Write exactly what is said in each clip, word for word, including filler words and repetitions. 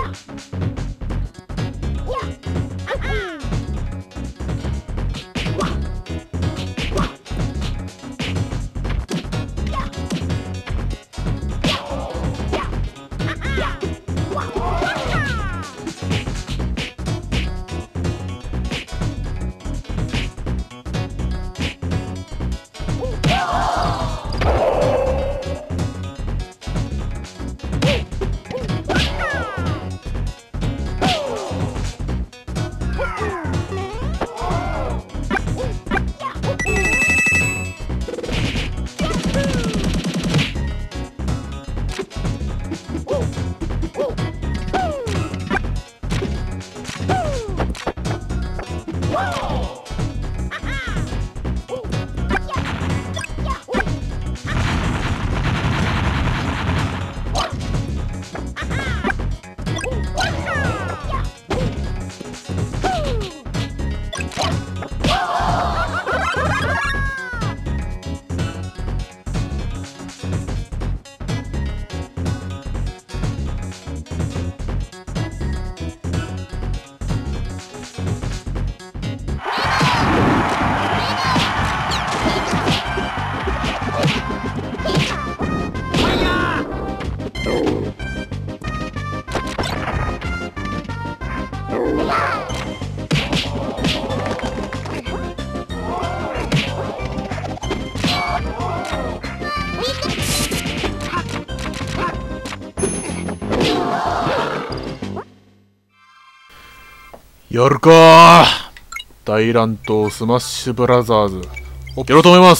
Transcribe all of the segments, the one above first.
やるかー。大乱闘スマッシュブラザーズ。やろうと思います。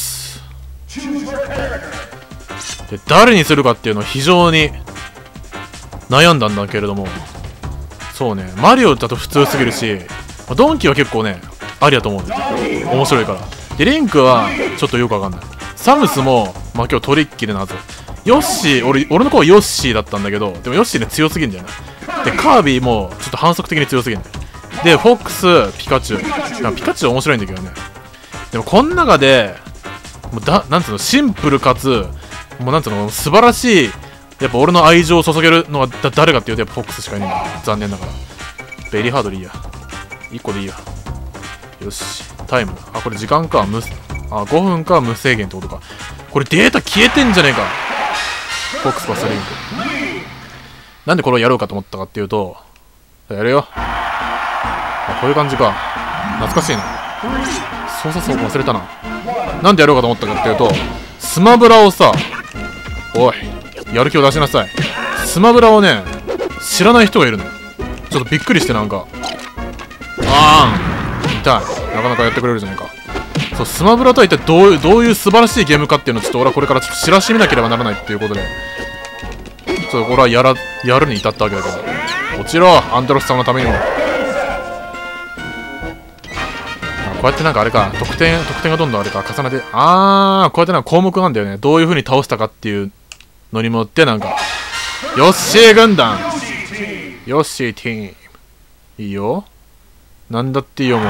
で、誰にするかっていうのは非常に悩んだんだけれども、そうね、マリオだと普通すぎるし、ドンキは結構ね、ありだと思うんですよ。面白いから。で、リンクはちょっとよくわかんない。サムスも、まあ今日トリッキーでなぞ。ヨッシー、俺、俺の子はヨッシーだったんだけど、でもヨッシーね、強すぎんじゃない。で、カービィもちょっと反則的に強すぎんだよ。で、フォックス、ピカチュウ。ピカチュウ面白いんだけどね。でも、この中で、もうだ、なんつうの、シンプルかつ、もうなんつうの、素晴らしい、やっぱ俺の愛情を注げるのはだ誰かっていうと、やっぱフォックスしかいないんだよ。残念ながら。ベリーハードでいいや。いっこでいいや。よし。タイム。あ、これ時間か。無、あ、ごふんか無制限ってことか。これデータ消えてんじゃねえか。フォックスパスリンク。なんでこれをやろうかと思ったかっていうと、やるよ。あ、こういう感じか。懐かしいな。操作操作忘れたな。なんでやろうかと思ったかっていうと、スマブラをさ、おい、やる気を出しなさい。スマブラをね、知らない人がいるの。ちょっとびっくりしてなんか。あーん。痛い。なかなかやってくれるじゃないか。そう、スマブラとは一体どういう、どういう素晴らしいゲームかっていうのをちょっと俺はこれからちょっと知らしめなければならないっていうことで、ちょっと俺はやら、やるに至ったわけだけど。落ちろ、アンドロスさんのためにも。こうやってなんかあれか、得点、得点がどんどんあれか、重ねて、あー、こうやってなんか項目なんだよね。どういう風に倒したかっていうのにもって、なんか、ヨッシー軍団、ヨッシーティーム。いいよ。なんだっていいよ、もう。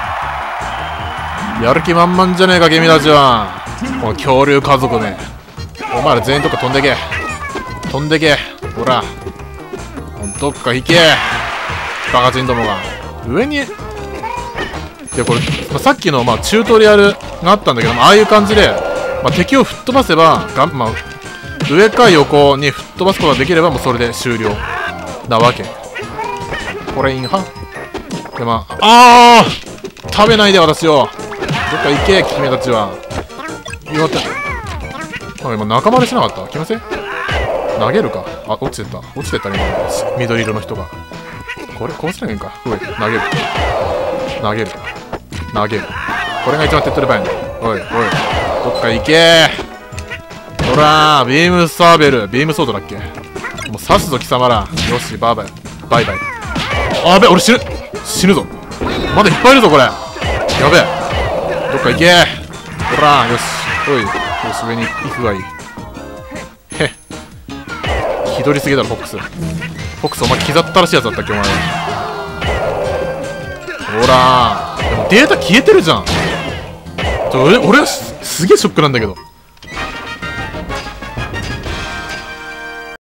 やる気満々じゃねえか、君たちは。この恐竜家族め。お前ら全員どっか飛んでけ。飛んでけ。ほら。どっか行け。バカチンどもが。上に、で、これ、まあ、さっきの、まあ、チュートリアルがあったんだけども、ああいう感じで、まあ、敵を吹っ飛ばせば、がまあ、上か横に吹っ飛ばすことができれば、もうそれで終了なわけ。これ、インハで、まあ、あー食べないで、私を。どっか行け、君たちは。よかった。あ、今、仲間でしなかった気のせい投げるか。あ、落ちてた。落ちてたね、今。緑色の人が。これ、こうしなきゃいいんか。うい、投げる。投げる。投げる。これが一番手っ取り早いんだ。おい、おい。どっか行けー。ほらー、ビームサーベル。ビームソードだっけ。もう刺すぞ、貴様ら。よし、バイバイ。バイバイ。あべ、俺死ぬ。死ぬぞ。まだいっぱいいるぞ、これ。やべえ。どっか行けー。ほらー、よし。おい。よし、上に行くがいい。へっ。気取りすぎだろ、フォックス。フォックス、お前、気ざったらしいやつだったっけ、お前。ほらー。でもデータ消えてるじゃん。ちょ俺、俺はす、すげえショックなんだけど。